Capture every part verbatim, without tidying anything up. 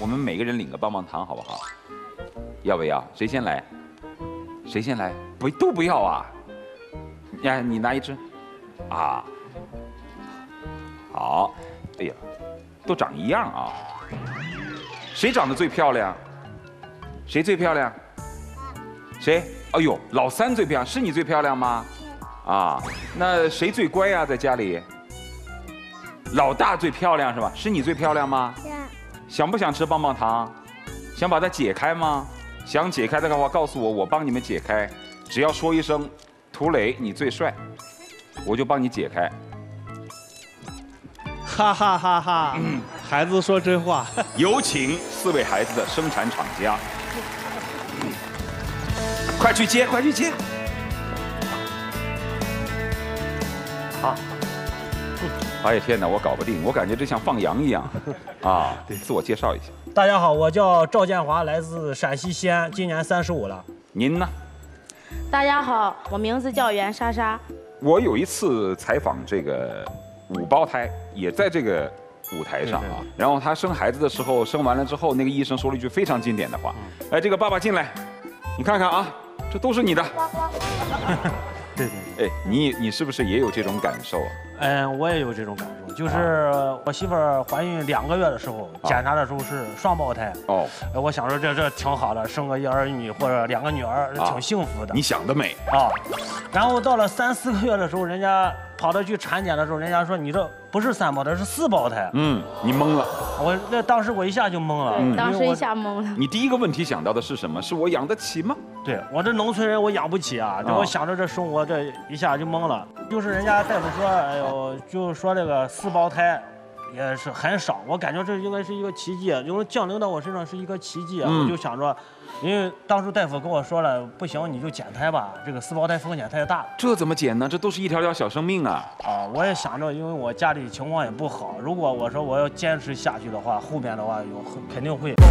我们每个人领个棒棒糖，好不好？要不要？谁先来？谁先来？不，都不要啊！呀，你拿一只，啊，好，哎呀，都长一样啊！谁长得最漂亮？谁最漂亮？谁？哎呦，老三最漂亮，是你最漂亮吗？啊，那谁最乖呀、啊？在家里？老大最漂亮是吧？是你最漂亮吗？ 是。 想不想吃棒棒糖？想把它解开吗？想解开的话，告诉我，我帮你们解开。只要说一声“涂磊，你最帅”，我就帮你解开。 哈哈哈哈！嗯，孩子说真话。 有请四位孩子的生产厂家，快去接，快去接。好。哎呀天哪，我搞不定，我感觉这像放羊一样。啊，自我介绍一下。 大家好，我叫赵建华，来自陕西西安，今年三十五了。 您呢？ 大家好，我名字叫袁莎莎。 我有一次采访这个五胞胎，也在这个舞台上啊。然后他生孩子的时候，生完了之后，那个医生说了一句非常经典的话：“哎，这个爸爸进来，你看看啊，这都是你的。” 对对。 哎，你你是不是也有这种感受啊？ 嗯，我也有这种感受，就是我媳妇儿怀孕两个月的时候，检查的时候是双胞胎。哦，我想说这这挺好的，生个一儿一女或者两个女儿，挺幸福的。 你想得美啊！然后到了三四个月的时候，人家跑到去产检的时候，人家说你这不是三胞胎，是四胞胎。 嗯，你懵了。 我那当时我一下就懵了。 对，当时一下懵了。 你第一个问题想到的是什么？是我养得起吗？ 对我这农村人，我养不起啊！这我想着这生活，这一下就懵了。就是人家大夫说，哎呦，就是说这个四胞胎也是很少，我感觉这应该是一个奇迹，因为降临到我身上是一个奇迹啊！我就想着，因为当时大夫跟我说了，不行你就减胎吧，这个四胞胎风险太大。 这怎么减呢？这都是一条条小生命啊！ 啊，我也想着，因为我家里情况也不好，如果我说我要坚持下去的话，后面的话有肯定会。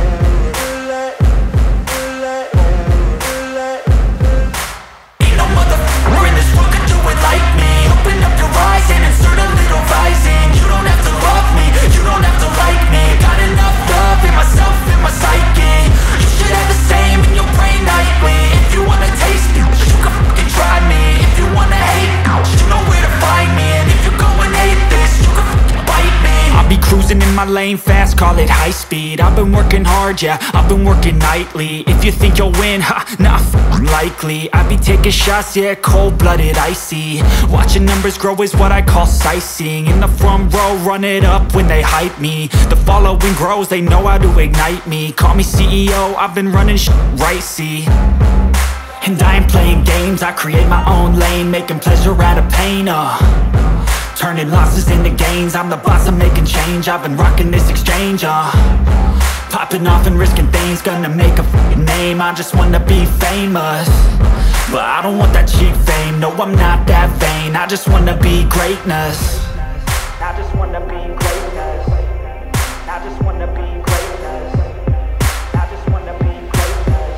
Like me, open up your eyes and insert a little rising. You don't have to love me, you don't have to like me. Got enough love in myself, in my psyche. You should have the same in your brain nightly. If you wanna taste me, you can fucking try me. If you wanna hate, you know where to find me. And if you go and hate this, you can fucking bite me. I'll be cruising in my lane fast, call it high speed. I've been working hard, yeah, I've been working nightly. If you think you'll win, ha, not f***ing likely. I be taking shots, yeah, cold-blooded, icy. Watching numbers grow is what I call sightseeing. In the front row, run it up when they hype me. The following grows, they know how to ignite me. Call me C E O, I've been running shit right, see. And I ain't playing games, I create my own lane. Making pleasure out of pain, uh turning losses into gains. I'm the boss, I'm making change. I've been rocking this exchange, uh popping off and risking things. Gonna make a f***ing name, I just wanna be famous. But I don't want that cheap fame, no I'm not that vain. I just wanna be greatness. I just wanna be greatness. I just wanna be greatness. I just wanna be greatness.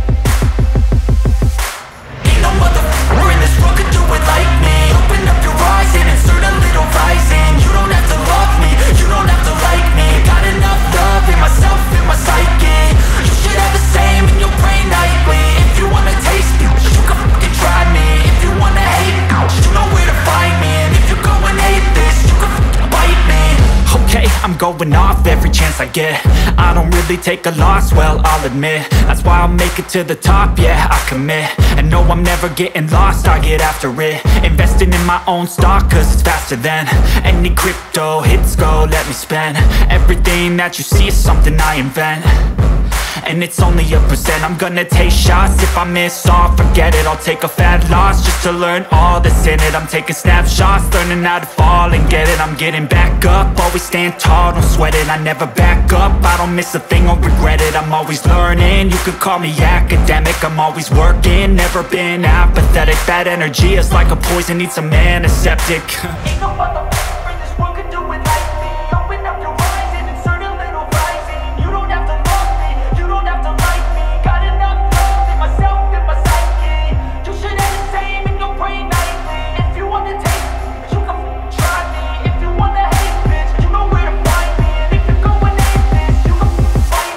Ain't no motherfucker in this world could do it like me. Open up your eyes and insert a little rising. You don't have to love me, you don't have to like me. Got enough love in myself, in my psyche. You should have the same in your brain nightly. If you wanna taste me, you can fucking try me. If you wanna hate, you know where to find me. And if you go and hate this, you can fucking bite me. Okay, I'm going off every chance I get. I don't really take a loss, well, I'll admit. That's why I'll make it to the top, yeah, I commit. And no, I'm never getting lost, I get after it. Investing in my own stock, cause it's faster than any crypto hits go, let me spend. Everything that you see is something I invent. And it's only a percent. I'm gonna take shots. If I miss all, forget it. I'll take a fat loss just to learn all that's in it. I'm taking snapshots, learning how to fall and get it. I'm getting back up, always stand tall, don't sweat it. I never back up, I don't miss a thing or regret it. I'm always learning, you could call me academic. I'm always working, never been apathetic. Bad energy is like a poison, needs some antiseptic. Ain't no motherfucker in this world could do it like me. Open up your eyes and insert a little rising. You don't have to love me, you don't have to like me. Got enough love in myself, in my psyche. You should have the same in your brain nightly. If you want to taste me, you can f***ing try me. If you want to hate bitch, you know where to find me. And if you go and hate this, you can f***ing fight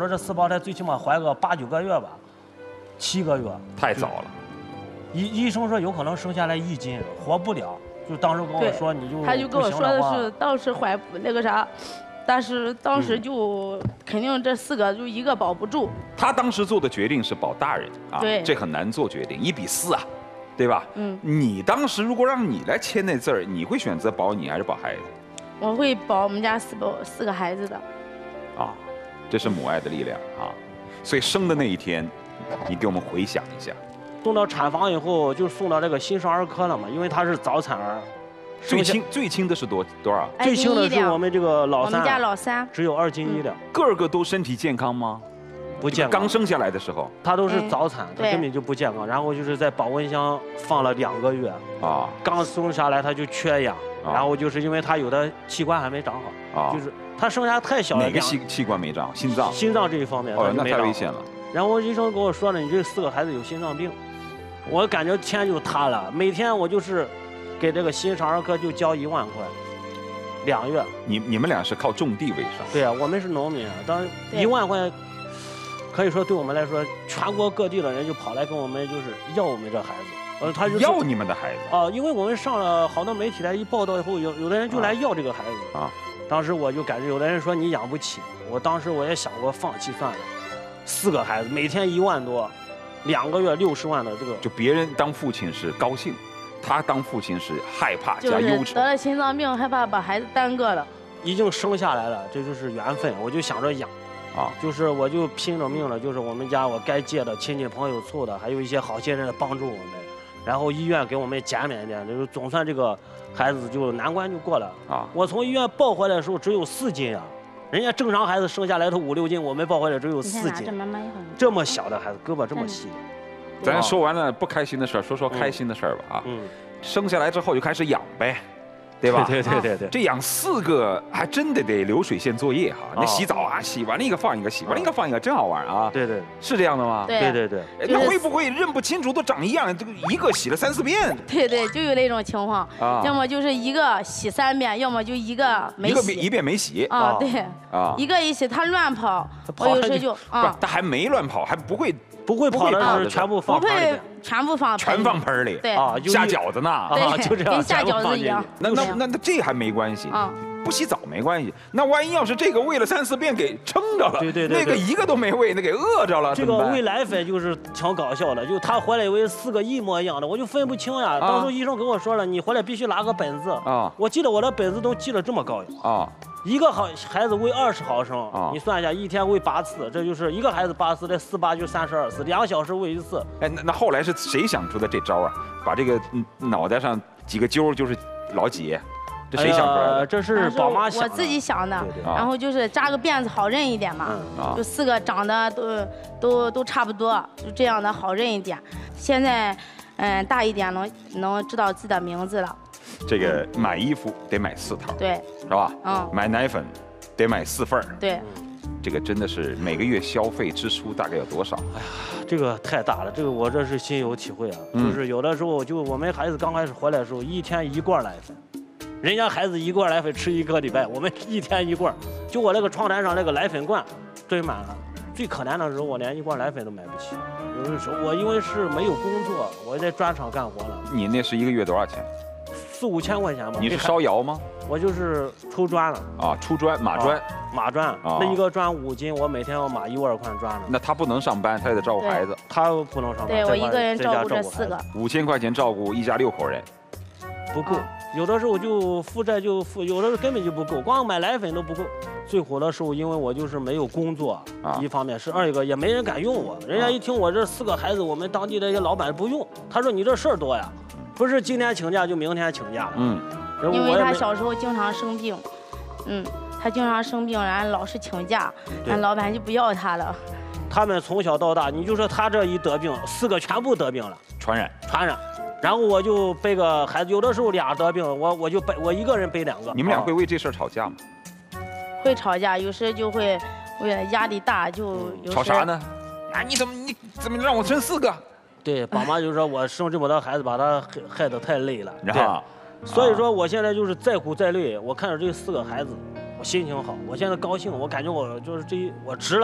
着这四胞胎最起码怀个八九个月吧，七个月。 太早了。 医医生说有可能生下来一斤，活不了。就当时跟我说你就他就跟我说的是当时怀那个啥，但是当时就肯定这四个就一个保不住。 他当时做的决定是保大人啊， 对， 这很难做决定，一比四啊，对吧？ 嗯。 你当时如果让你来签那字儿，你会选择保你还是保孩子？ 我会保我们家四保四个孩子的。 啊，这是母爱的力量啊！所以生的那一天，你给我们回想一下。 送到产房以后，就送到这个新生儿科了嘛，因为他是早产儿。 最轻最轻的是多多少？ 最轻的是我们这个老三， 我们家老三只有二斤一两。 个个都身体健康吗？ 不健康。 刚生下来的时候， 他都是早产，他根本就不健康。然后就是在保温箱放了两个月啊，刚生下来他就缺氧，然后就是因为他有的器官还没长好啊，就是他生下太小了。 哪个器器官没长？心脏。 心脏这一方面哦，那太危险了。 然后医生跟我说了，你这四个孩子有心脏病。我感觉天就塌了，每天我就是给这个新生儿科就交一万块，两月。 你你们俩是靠种地为生？ 对啊，我们是农民啊，当然一万块，可以说对我们来说，全国各地的人就跑来跟我们就是要我们这孩子，呃，他就要你们的孩子啊，因为我们上了好多媒体来一报道以后，有有的人就来要这个孩子啊。当时我就感觉有的人说你养不起，我当时我也想过放弃算了，四个孩子每天一万多。两个月六十万的这个， 就别人当父亲是高兴，他当父亲是害怕加忧愁。 得了心脏病，害怕把孩子耽搁了。 已经生下来了，这就是缘分。我就想着养，啊，就是我就拼着命了，就是我们家我该借的亲戚朋友凑的，还有一些好些人帮助我们，然后医院给我们减免一点，就是总算这个孩子就难关就过了啊。我从医院抱回来的时候只有四斤啊。人家正常孩子生下来都五六斤，我们抱回来只有四斤。这么小的孩子，胳膊这么细。 咱说完了不开心的事儿，说说开心的事儿吧啊。嗯。生下来之后就开始养呗，对吧？ 对对对对。 这养四个还真的得流水线作业哈。那洗澡啊，洗完了一个放一个，洗完了一个放一个，真好玩啊。 对对。 是这样的吗？ 对对对。 那会不会认不清楚，都长一样？这个一个洗了三四遍。 对对，就有那种情况啊。要么就是一个洗三遍，要么就一个没洗。 一个一遍没洗。 啊，对。啊。一个一洗，他乱跑，我有时就啊。 他还没乱跑，还不会。 不会跑的是全部放盆里， 不会全部放全放盆里， 对啊，下饺子呢， 啊， 就这样， 跟下饺子一样。 那那那那这还没关系啊，不洗澡没关系。那万一要是这个喂了三四遍给撑着了， 对对对， 那个一个都没喂，那给饿着了， 这个喂奶粉就是挺搞笑的，就他回来以为四个一模一样的，我就分不清呀。当时医生跟我说了，你回来必须拿个本子啊，我记得我的本子都记得这么高啊。一个好孩子喂二十毫升，啊、你算一下，一天喂八次，这就是一个孩子八次，这四八就三十二次，两个小时喂一次。 哎，那那后来是谁想出的这招啊？把这个脑袋上几个揪就是老几，这谁想出来的？ 呃、这是宝妈想的， 我自己想的。 对对然后就是扎个辫子好认一点嘛，嗯啊、就四个长得都都都差不多，就这样的好认一点。现在，嗯，大一点能能知道自己的名字了。 这个买衣服得买四套， 对， 是吧？嗯，买奶粉得买四份儿， 对。 这个真的是每个月消费支出大概有多少？ 哎呀，这个太大了，这个我这是心有体会啊。嗯、就是有的时候，就我们孩子刚开始回来的时候，一天一罐奶粉，人家孩子一罐奶粉吃一个礼拜，我们一天一罐。就我那个床单上那个奶粉罐堆满了。最可怜的时候，我连一罐奶粉都买不起。有的时候我因为是没有工作，我在砖厂干活了。 你那是一个月多少钱？ 四五千块钱吧。 你是烧窑吗？ 我就是抽砖了。 啊，出砖马砖。 马砖，啊、那一个砖五斤，我每天要码一万块砖呢。 那他不能上班，他也得照顾孩子。 他不能上班。 对我一个人照顾这四个。 五千块钱照顾一家六口人， 不够。有的时候就负债就负，有的时候根本就不够，光买奶粉都不够。最苦的时候，因为我就是没有工作，啊、一方面是二一个也没人敢用我，人家一听我这四个孩子，我们当地的一些老板不用，他说你这事儿多呀，不是今天请假就明天请假。 嗯， 因为他小时候经常生病，嗯，他经常生病，然后老是请假，俺老板就不要他了。 他们从小到大，你就说他这一得病，四个全部得病了， 传染， 传染。然后我就背个孩子，有的时候俩得病，我我就背我一个人背两个。 你们俩会为这事儿吵架吗？ 会吵架，有时就会为了压力大就有。 吵啥呢？啊，你怎么你怎么让我生四个？ 对，爸妈就说我生这么多孩子，把他害害得太累了。 对， 所以说我现在就是再苦再累，我看着这四个孩子，我心情好，我现在高兴，我感觉我就是这一我值了。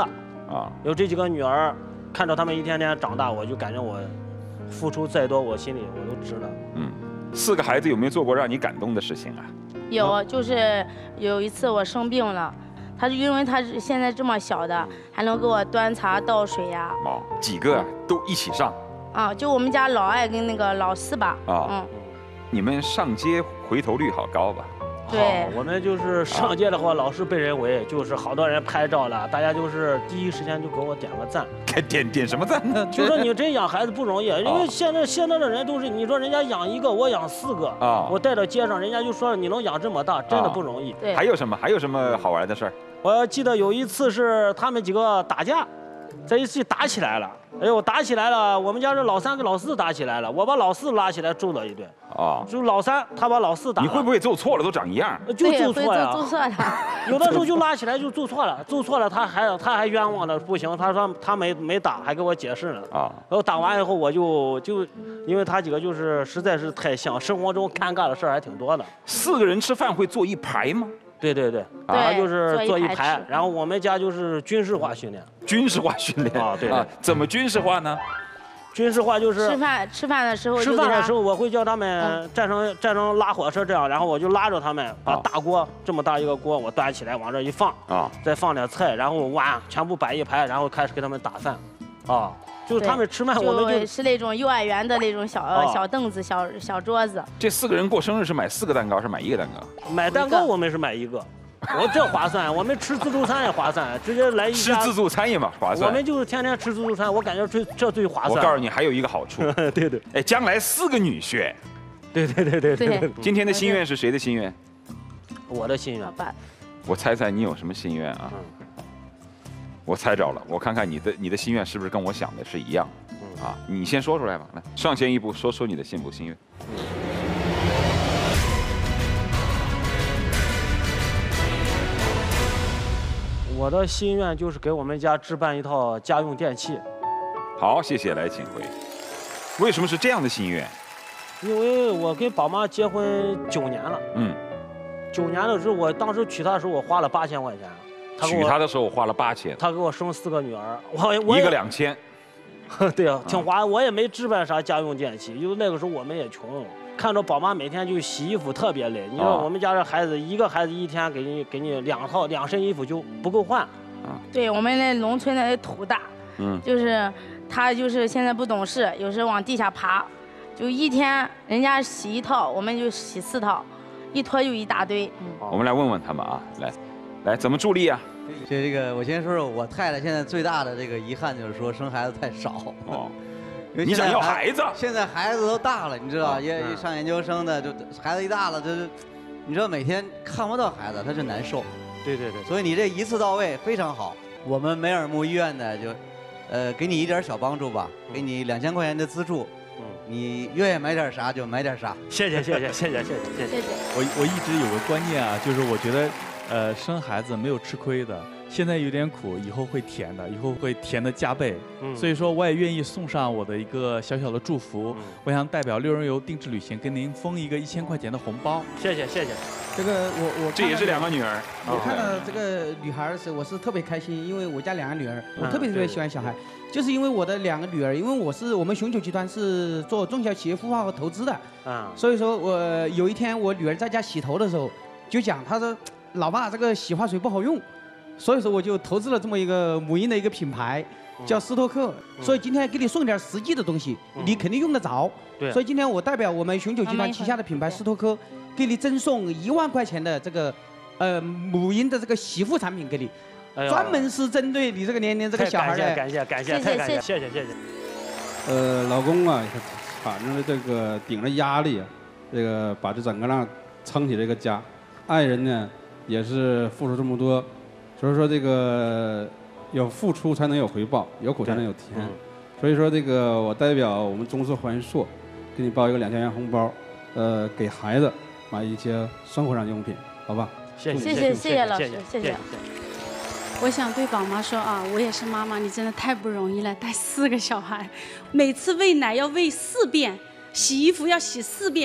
啊，有这几个女儿，看着他们一天天长大，我就感觉我付出再多，我心里我都值了。 嗯，四个孩子有没有做过让你感动的事情啊？ 有，就是有一次我生病了，他是因为他是现在这么小的，还能给我端茶倒水呀。 哦，几个啊都一起上。 啊，就我们家老二跟那个老四吧。 啊， 嗯， 你们上街回头率好高吧？ 对， 我们就是上街的话，老是被人围，就是好多人拍照了，大家就是第一时间就给我点个赞。 点点什么赞呢？ 就说你这养孩子不容易，因为现在现在的人都是，你说人家养一个，我养四个啊，我带到街上，人家就说你能养这么大，真的不容易。 对， 还有什么？还有什么好玩的事儿？ 我记得有一次是他们几个打架，在一起打起来了。哎呦，打起来了！我们家这老三跟老四打起来了，我把老四拉起来揍了一顿。啊，就老三他把老四打了。 你会不会揍错了都长一样？ 就揍错呀， 揍错了。 有的时候就拉起来就揍错了，揍错了他还他还冤枉了，不行，他说他没没打，还给我解释呢。啊，然后打完以后我就就，因为他几个就是实在是太像，生活中尴尬的事儿还挺多的。 四个人吃饭会坐一排吗？ 对对对，他就是坐一排，然后我们家就是军事化训练。 军事化训练啊，对啊， 怎么军事化呢？ 军事化就是吃饭吃饭的时候， 吃饭的时候我会叫他们站成站成拉火车这样，然后我就拉着他们把大锅这么大一个锅我端起来往这一放啊，再放点菜，然后碗全部摆一排，然后开始给他们打饭，啊。就是他们吃饭，我们就是那种幼儿园的那种小小凳子、小小桌子。 这四个人过生日是买四个蛋糕，是买一个蛋糕？ 买蛋糕我们是买一个，我这划算。我们吃自助餐也划算，直接来一吃自助餐也嘛划算。 我们就是天天吃自助餐，我感觉这这最划算。 我告诉你，还有一个好处， 对对， 哎，将来四个女婿。 对对对对对。 今天的心愿是谁的心愿？ 我的心愿。 我猜猜你有什么心愿啊？我猜着了，我看看你的你的心愿是不是跟我想的是一样？啊，你先说出来吧，来，上前一步，说说你的幸福心愿。 我的心愿就是给我们家置办一套家用电器。 好，谢谢，来，请回。为什么是这样的心愿？ 因为我跟宝妈结婚九年了。嗯。九年的时候，我当时娶她的时候，我花了八千块钱。 娶她的时候我花了八千。 她给我生四个女儿，我我一个两千。 对啊，挺花。我也没置办啥家用电器，因为那个时候我们也穷。看着宝妈每天就洗衣服特别累。你说我们家这孩子，一个孩子一天给你给你两套两身衣服就不够换。 啊，对我们那农村的土大，嗯，就是他就是现在不懂事，有时往地下爬，就一天人家洗一套，我们就洗四套，一拖就一大堆。 我们来问问他们啊，来，来怎么助力啊？ 就这个，我先说说我太太现在最大的这个遗憾就是说生孩子太少。哦， 你想要孩子？ 现在孩子都大了，你知道，也上研究生的，就孩子一大了，就就，你知道每天看不到孩子，他就难受。 对对对。 所以你这一次到位非常好。我们梅尔木医院呢，就，呃，给你一点小帮助吧，给你两千块钱的资助。嗯。你愿意买点啥就买点啥。 谢谢谢谢谢谢谢谢谢谢。 我我一直有个观念啊，就是我觉得。呃，生孩子没有吃亏的，现在有点苦，以后会甜的，以后会甜的加倍。嗯，所以说我也愿意送上我的一个小小的祝福。嗯，我想代表六人游定制旅行跟您封一个一千块钱的红包。 谢谢谢谢。 这个我我这也是两个女儿。 我看到这个女孩的时候，我是特别开心，因为我家两个女儿，我特别特别喜欢小孩，就是因为我的两个女儿，因为我是我们雄九集团是做中小企业孵化和投资的。啊，所以说我有一天我女儿在家洗头的时候，就讲她说。老爸，这个洗发水不好用，所以说我就投资了这么一个母婴的一个品牌，叫斯托克。所以今天给你送点实际的东西，你肯定用得着。对。所以今天我代表我们雄九集团旗下的品牌斯托克，给你赠送一万块钱的这个，呃，母婴的这个洗护产品给你，专门是针对你这个年龄这个小孩的。 感谢感谢感谢，太感谢，谢谢谢谢。 呃，老公啊，产生了这个顶着压力，这个把这整个让撑起这个家，爱人呢。也是付出这么多，所以说这个有付出才能有回报，有苦才能有甜。嗯、所以说这个我代表我们中式环硕，给你包一个两千元红包，呃，给孩子买一些生活上用品，好吧？ 谢谢谢谢谢谢老师，谢谢。 我想对宝妈说啊，我也是妈妈，你真的太不容易了，带四个小孩，每次喂奶要喂四遍，洗衣服要洗四遍。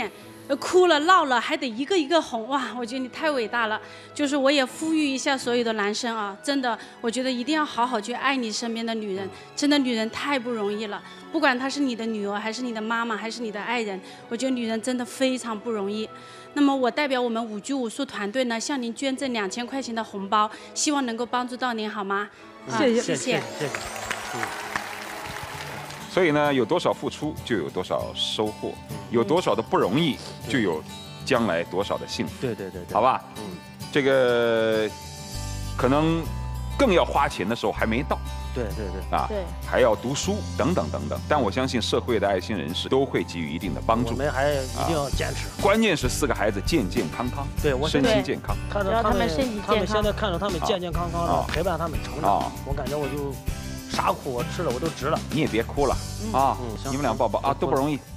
呃哭了闹了还得一个一个哄，哇，我觉得你太伟大了。就是我也呼吁一下所有的男生啊，真的，我觉得一定要好好去爱你身边的女人，真的女人太不容易了，不管她是你的女儿还是你的妈妈还是你的爱人，我觉得女人真的非常不容易。那么我代表我们五居武术团队呢，向您捐赠两千块钱的红包，希望能够帮助到您，好吗？ 谢谢谢谢。 谢谢。嗯。 所以呢，有多少付出就有多少收获，有多少的不容易就有将来多少的幸福。 对对对对。 好吧。 嗯。 这个可能更要花钱的时候还没到。 对对对。 啊。对。还要读书等等等等，但我相信社会的爱心人士都会给予一定的帮助。 我们还一定要坚持。 关键是四个孩子健健康康， 对，我身心健康。 看着他们，他们现在看着他们健健康康的，陪伴他们成长，我感觉我就啥苦我吃了我都值了。 你也别哭了啊！你们俩抱抱啊，都不容易。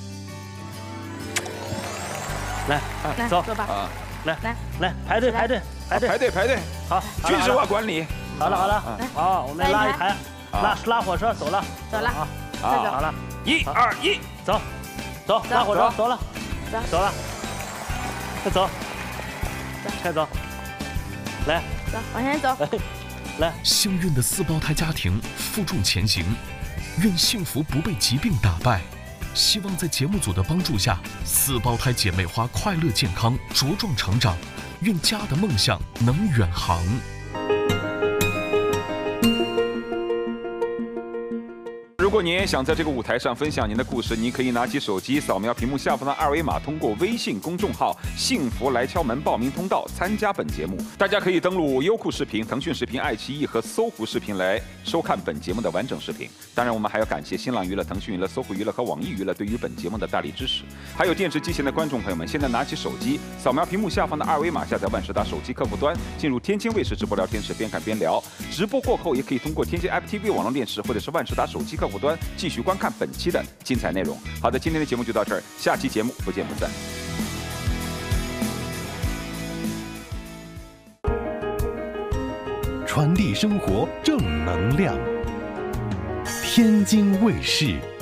来，走吧，来来来，排队排队排队排队排队， 好， 军事化管理。 好了好了，好，我们拉一排，拉拉火车走了， 走了啊， 好了， 一二一， 走，走，拉火车走了， 走走了，快走，快走，来， 走，往前走。 来， 幸运的四胞胎家庭负重前行，愿幸福不被疾病打败。希望在节目组的帮助下，四胞胎姐妹花快乐健康茁壮成长，愿家的梦想能远航。 如果你也想在这个舞台上分享您的故事，你可以拿起手机扫描屏幕下方的二维码，通过微信公众号“幸福来敲门”报名通道参加本节目。大家可以登录优酷视频、腾讯视频、爱奇艺和搜狐视频来收看本节目的完整视频。当然，我们还要感谢新浪娱乐、腾讯娱乐、搜狐娱乐和网易娱乐对于本节目的大力支持。还有电视机前的观众朋友们，现在拿起手机扫描屏幕下方的二维码，下载万事达手机客户端，进入天津卫视直播聊天室，边看边聊。直播过后，也可以通过天津 F T V 网络电视或者是万事达手机客户端继续观看本期的精彩内容。好的，今天的节目就到这儿，下期节目不见不散。 传递生活正能量，天津卫视。